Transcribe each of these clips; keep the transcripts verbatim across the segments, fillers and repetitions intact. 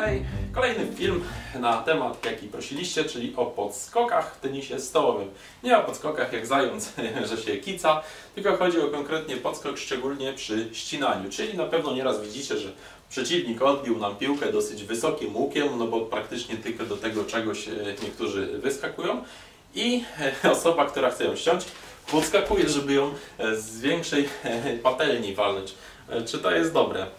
Hej! Kolejny film na temat, jaki prosiliście, czyli o podskokach w tenisie stołowym. Nie o podskokach jak zając, że się kica, tylko chodzi o konkretnie podskok, szczególnie przy ścinaniu. Czyli na pewno nieraz widzicie, że przeciwnik odbił nam piłkę dosyć wysokim łukiem, no bo praktycznie tylko do tego czegoś niektórzy wyskakują. I osoba, która chce ją ściąć, podskakuje, żeby ją z większej patelni walnąć. Czy to jest dobre?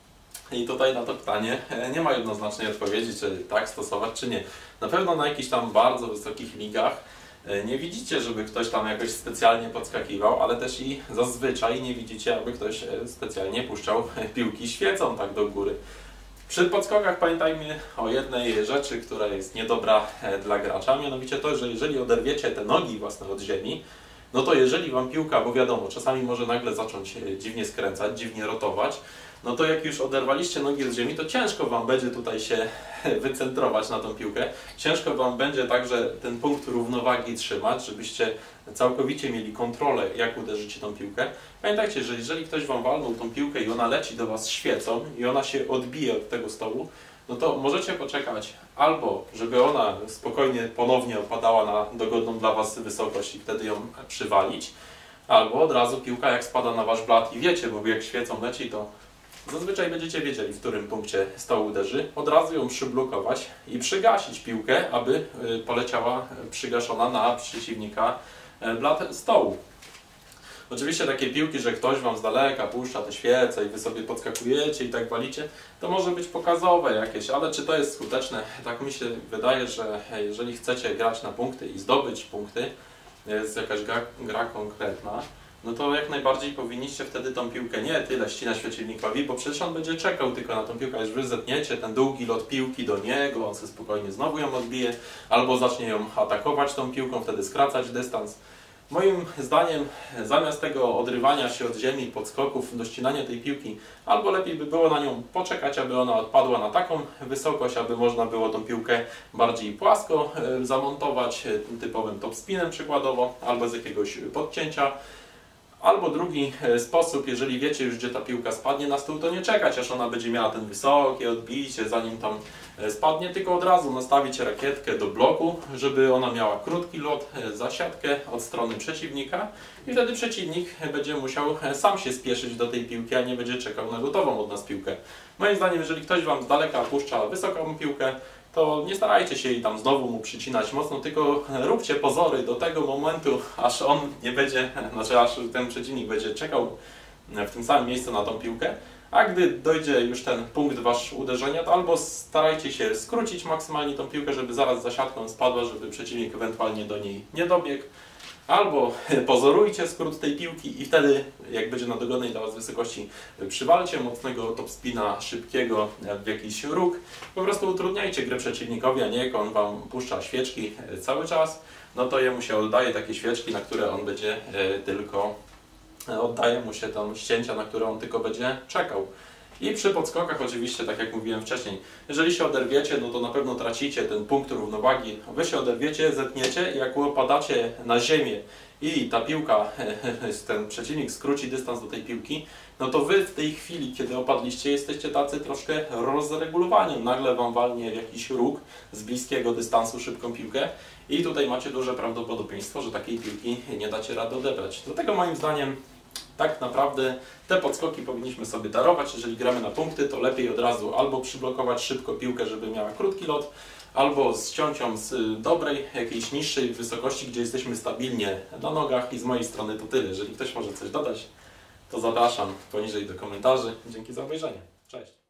I tutaj na to pytanie nie ma jednoznacznej odpowiedzi, czy tak stosować, czy nie. Na pewno na jakichś tam bardzo wysokich ligach nie widzicie, żeby ktoś tam jakoś specjalnie podskakiwał, ale też i zazwyczaj nie widzicie, aby ktoś specjalnie puszczał piłki świecą tak do góry. Przy podskokach pamiętajmy o jednej rzeczy, która jest niedobra dla gracza, mianowicie to, że jeżeli oderwiecie te nogi własne od ziemi, no to jeżeli Wam piłka, bo wiadomo, czasami może nagle zacząć dziwnie skręcać, dziwnie rotować, no to jak już oderwaliście nogi od ziemi, to ciężko Wam będzie tutaj się wycentrować na tą piłkę. Ciężko Wam będzie także ten punkt równowagi trzymać, żebyście całkowicie mieli kontrolę, jak uderzycie tą piłkę. Pamiętajcie, że jeżeli ktoś Wam walnął tą piłkę i ona leci do Was świecą i ona się odbije od tego stołu, no to możecie poczekać albo, żeby ona spokojnie ponownie opadała na dogodną dla Was wysokość i wtedy ją przywalić, albo od razu piłka jak spada na Wasz blat i wiecie, bo jak świecą leci, to zazwyczaj będziecie wiedzieli, w którym punkcie stołu uderzy, od razu ją przyblokować i przygasić piłkę, aby poleciała przygaszona na przeciwnika blat stołu. Oczywiście takie piłki, że ktoś Wam z daleka puszcza te świece i Wy sobie podskakujecie i tak walicie, to może być pokazowe jakieś, ale czy to jest skuteczne? Tak mi się wydaje, że jeżeli chcecie grać na punkty i zdobyć punkty, jest jakaś gra, gra konkretna, no to jak najbardziej powinniście wtedy tą piłkę nie tyle ścinać przeciwnikowi, bo przecież on będzie czekał tylko na tą piłkę, aż Wy zetniecie ten długi lot piłki do niego, on sobie spokojnie znowu ją odbije, albo zacznie ją atakować tą piłką, wtedy skracać dystans. Moim zdaniem zamiast tego odrywania się od ziemi, podskoków do ścinania tej piłki, albo lepiej by było na nią poczekać, aby ona odpadła na taką wysokość, aby można było tą piłkę bardziej płasko zamontować, typowym topspinem przykładowo, albo z jakiegoś podcięcia. Albo drugi sposób, jeżeli wiecie już, gdzie ta piłka spadnie na stół, to nie czekać, aż ona będzie miała ten wysokie odbicie, zanim tam spadnie, tylko od razu nastawić rakietkę do bloku, żeby ona miała krótki lot, zasiadkę od strony przeciwnika i wtedy przeciwnik będzie musiał sam się spieszyć do tej piłki, a nie będzie czekał na gotową od nas piłkę. Moim zdaniem, jeżeli ktoś Wam z daleka puszcza wysoką piłkę, to nie starajcie się jej tam znowu mu przycinać mocno, tylko róbcie pozory do tego momentu, aż on nie będzie, znaczy aż ten przeciwnik będzie czekał w tym samym miejscu na tą piłkę, a gdy dojdzie już ten punkt Wasz uderzenia, to albo starajcie się skrócić maksymalnie tą piłkę, żeby zaraz za siatką spadła, żeby przeciwnik ewentualnie do niej nie dobiegł, albo pozorujcie skrót tej piłki i wtedy, jak będzie na dogodnej dla Was wysokości, przywalcie mocnego topspina szybkiego w jakiś róg. Po prostu utrudniajcie grę przeciwnikowi, a nie jak on Wam puszcza świeczki cały czas, no to jemu się oddaje takie świeczki, na które on będzie tylko, oddaje mu się tam ścięcia, na które on tylko będzie czekał. I przy podskokach oczywiście, tak jak mówiłem wcześniej, jeżeli się oderwiecie, no to na pewno tracicie ten punkt równowagi. Wy się oderwiecie, zetniecie i jak opadacie na ziemię i ta piłka, ten przeciwnik skróci dystans do tej piłki, no to Wy w tej chwili, kiedy opadliście, jesteście tacy troszkę rozregulowani. Nagle Wam walnie w jakiś róg z bliskiego dystansu szybką piłkę i tutaj macie duże prawdopodobieństwo, że takiej piłki nie dacie rady odebrać. Dlatego moim zdaniem tak naprawdę te podskoki powinniśmy sobie darować. Jeżeli gramy na punkty, to lepiej od razu albo przyblokować szybko piłkę, żeby miała krótki lot, albo ściąć ją z dobrej, jakiejś niższej wysokości, gdzie jesteśmy stabilnie na nogach. I z mojej strony to tyle. Jeżeli ktoś może coś dodać, to zapraszam poniżej do komentarzy. Dzięki za obejrzenie. Cześć!